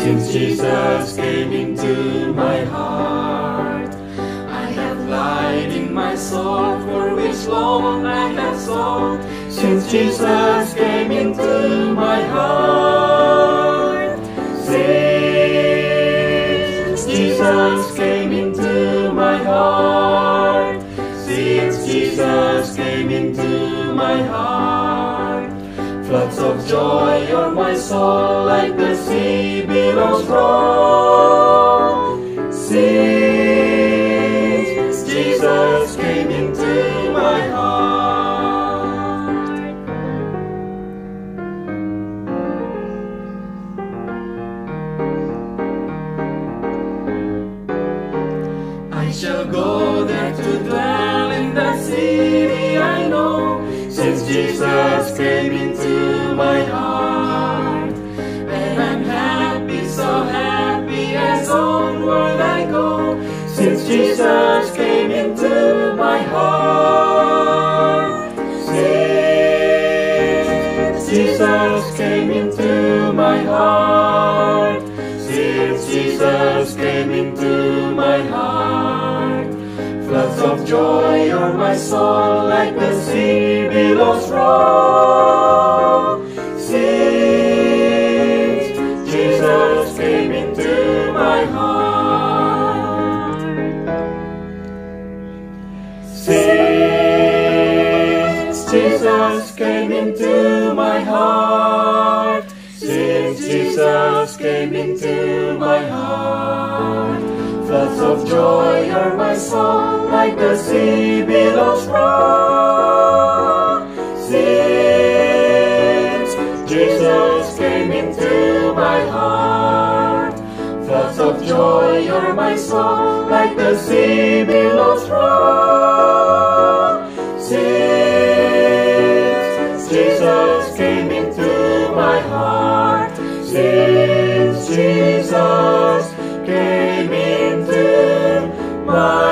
Since Jesus came into my heart, I have light in my soul, for which long I have sought. Since Jesus came into my heart, since Jesus came into my heart, since Jesus came into my heart, floods of joy on my soul, like the sea billows roll. Since Jesus came into my heart, I shall go there to dwell in the city I know. Since Jesus came into my heart, and I'm happy, so happy as onward I go. Since Jesus came into my heart, since Jesus came into my heart, since Jesus came into my heart, floods of joy on my soul, like the sea billows roll. Since Jesus came into my heart, since Jesus came into my heart, since Jesus came into my heart, floods of joy are my soul, like the sea billows roll. Since Jesus came into my heart, floods of joy are my soul, like the sea billows roll. Since Jesus came into my heart, since Jesus came into my